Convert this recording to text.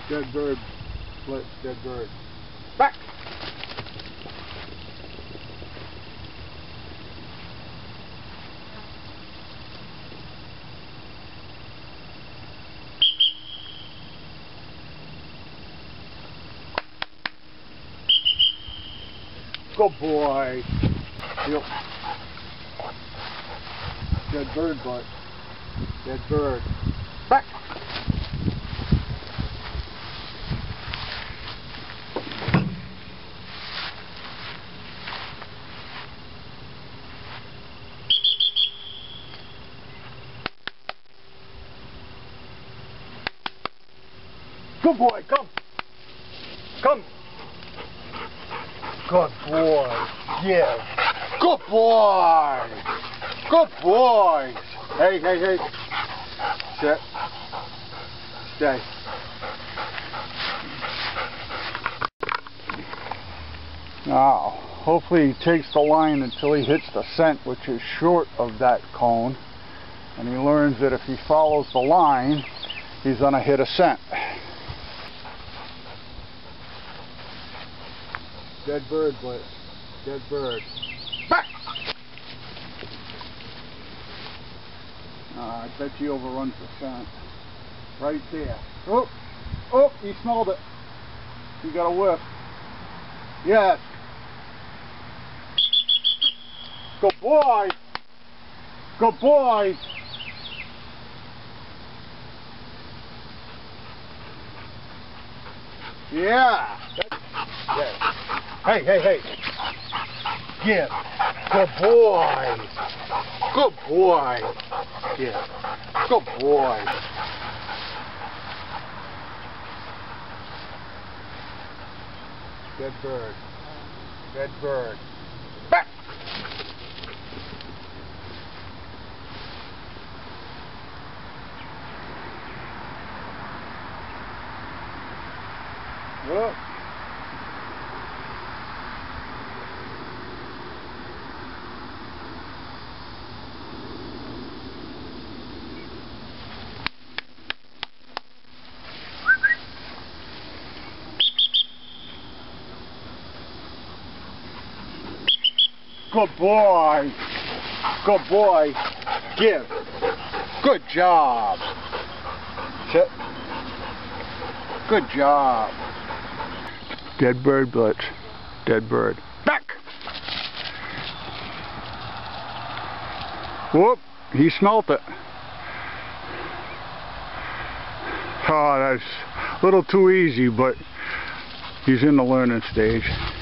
Dead bird. Blitz. Dead bird. Back! Good boy. Yep. Dead bird, butt. Dead bird. Back! Good boy, come! Come! Good boy! Yeah! Good boy! Good boy! Hey, hey, hey! Sit. Stay. Now, hopefully he takes the line until he hits the scent, which is short of that cone. And he learns that if he follows the line, he's going to hit a scent. Dead bird, Blitz. Dead bird. Back! I bet he overruns the scent. Right there. Oh! Oh! He smelled it. He got a whiff. Yes! Good boy! Good boy! Yeah! Yeah. Hey, hey, hey! Yeah! Good boy! Good boy! Yeah! Good boy! Dead bird. Dead bird. Back! Whoop. Good boy. Good boy. Give. Good job. Sit. Good job. Dead bird, Blitz. Dead bird. Back! Whoop. He smelt it. Oh, that's a little too easy, but he's in the learning stage.